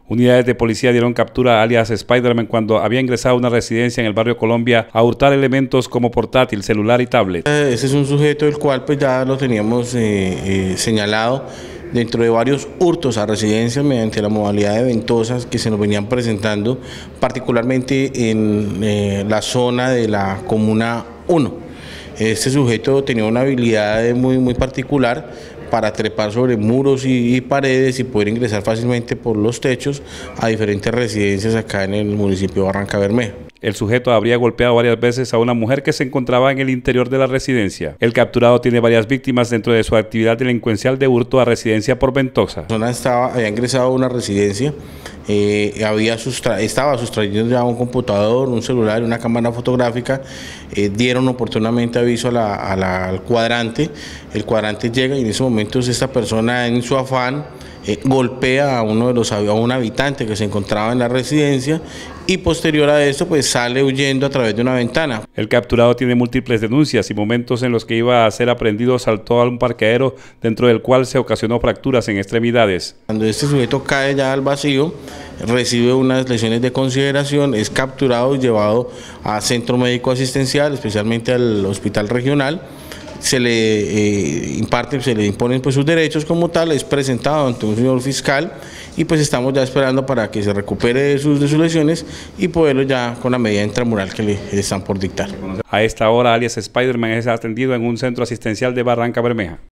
Unidades de policía dieron captura a alias Spider-Man cuando había ingresado a una residencia en el barrio Colombia a hurtar elementos como portátil, celular y tablet. Ese es un sujeto del cual pues ya lo teníamos señalado dentro de varios hurtos a residencias mediante la modalidad de ventosas que se nos venían presentando, particularmente en la zona de la Comuna 1. Este sujeto tenía una habilidad muy particular para trepar sobre muros y paredes y poder ingresar fácilmente por los techos a diferentes residencias acá en el municipio de Barrancabermeja. El sujeto habría golpeado varias veces a una mujer que se encontraba en el interior de la residencia. El capturado tiene varias víctimas dentro de su actividad delincuencial de hurto a residencia por ventosa. La persona había ingresado a una residencia, estaba sustrayendo ya un computador, un celular y una cámara fotográfica. Dieron oportunamente aviso al cuadrante. El cuadrante llega y en ese momento esta persona, en su afán, golpea a un habitante que se encontraba en la residencia y posterior a esto pues sale huyendo a través de una ventana. El capturado tiene múltiples denuncias y momentos en los que iba a ser aprendido saltó a un parqueadero dentro del cual se ocasionó fracturas en extremidades. Cuando este sujeto cae ya al vacío, recibe unas lesiones de consideración, es capturado y llevado a centro médico asistencial, especialmente al hospital regional. Se le imponen pues sus derechos como tal, es presentado ante un señor fiscal y pues estamos ya esperando para que se recupere de sus lesiones y poderlo ya con la medida intramural que le están por dictar. A esta hora alias Spider-Man es atendido en un centro asistencial de Barrancabermeja.